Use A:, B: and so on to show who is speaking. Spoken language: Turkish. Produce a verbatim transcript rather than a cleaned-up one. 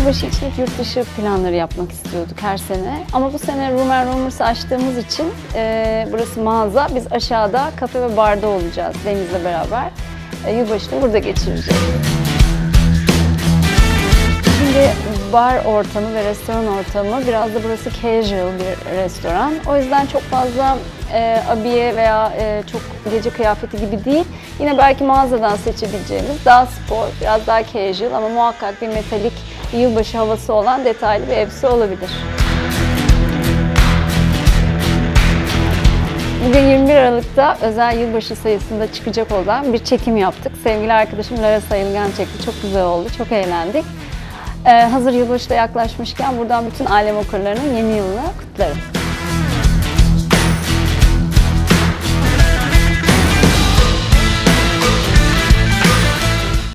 A: yılbaşı için hep yurt dışı planları yapmak istiyorduk her sene. Ama bu sene Room and Roomers açtığımız için e, burası mağaza. Biz aşağıda kafe ve barda olacağız Deniz'le beraber. E, yılbaşını burada geçireceğiz. Şimdi bar ortamı ve restoran ortamı, biraz da burası casual bir restoran. O yüzden çok fazla e, abiye veya e, çok gece kıyafeti gibi değil. Yine belki mağazadan seçebileceğimiz daha spor, biraz daha casual ama muhakkak bir metalik, bir yılbaşı havası olan detaylı bir elbise olabilir. Bugün yirmi bir Aralık'ta özel yılbaşı sayısında çıkacak olan bir çekim yaptık. Sevgili arkadaşım Lara Sayılgan çekti. Çok güzel oldu, çok eğlendik. Ee, hazır yılbaşı da yaklaşmışken buradan bütün alem okurlarının yeni yılını kutlarım.